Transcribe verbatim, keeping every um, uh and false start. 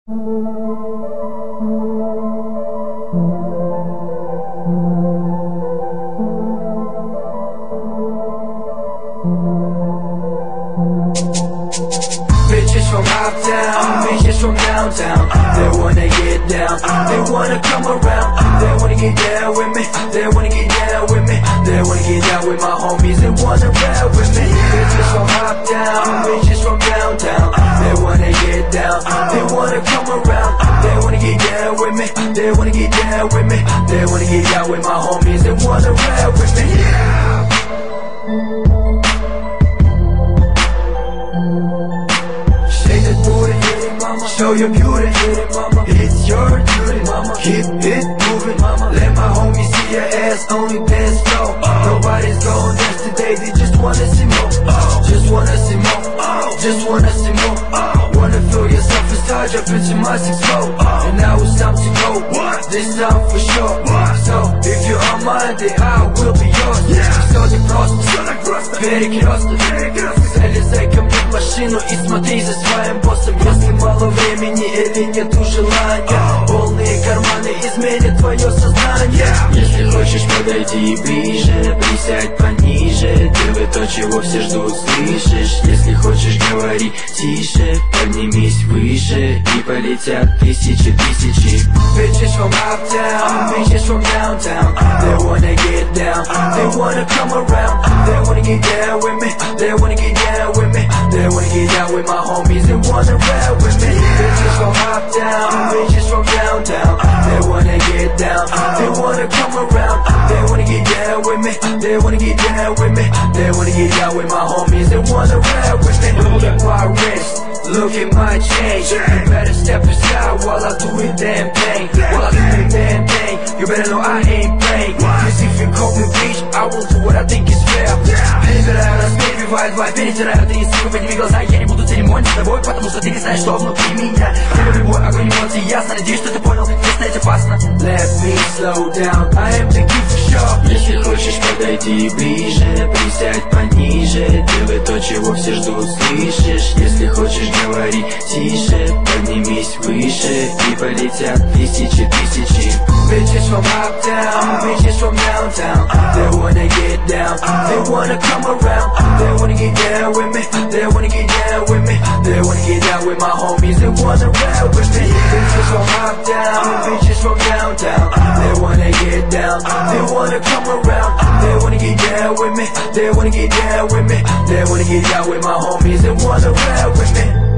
Bitches from uptown, bitches from downtown, they wanna get down, they wanna come around, they wanna get down with me, they wanna get down with me, they wanna get down with my homies, they wanna ride with me. Bitches from uptown, bitches from downtown, they wanna get down, they wanna come around, they wanna get down with me, they wanna get down with me, they wanna get down with my homies, they wanna ride with me. Yeah. Show your beauty, it's your duty, mama. Keep it moving, mama. Let my homies see your ass on the dance floor. Nobody's gon' dance today, they just wanna see more. Just wanna see more, just wanna see more. Wanna feel yourself inside your picture, my six four. And now it's time to go, this time for sure. So if you're on mine, then I will be yours. Все так просто, перекресток. Залезай ко мне в машину и смотри за своим боссом. Если мало времени или нету желания, полные карманы изменят твое сознание. Если хочешь, подойди ближе, присядь пониже. Ты то, чего все ждут, слышишь? Если хочешь, говори тише, поднимись выше, и полетят тысячи тысячи. Bitches from uptown, bitches from downtown, they wanna get down, they wanna come around, they wanna get down with me, they wanna get down with me, they wanna get down with my homies, they wanna ride with me. Bitches from uptown, bitches from downtown, they wanna get down, they wanna come around, they wanna get down with me, they wanna get down with me, they wanna get down with my homies, they wanna ride with me. Look at my wrist, look at my chain, you better step aside while I do it damn thing, while I do it damn thing, you better know I ain't playing, cause if you call me bitch, I will do what I think is fair. Перебираю размер, бивает два, перетираю ты, сука, подними глаза, я не буду церемонить с тобой, потому что ты не знаешь, что внутри меня. Я люблю любой огонь эмоций, ясно, надеюсь, что ты понял, здесь найти опасно. Let me slow down, I am the key for sure. Если хочешь, подойди ближе, присядь пониже. Делай то, чего все ждут, слышишь? Если хочешь, говори тише, поднимись выше, и полетят тысячи тысячи. Bitches from uptown, bitches from downtown, they wanna get down, they wanna come around, they wanna get down with me, they wanna get down with me, they wanna get down with my homies, they wanna ride with me. Bitches from uptown, bitches from downtown, they wanna get down, they wanna come around, they wanna get down with me, they wanna get down with me, they wanna get down with my homies, they wanna ride with me.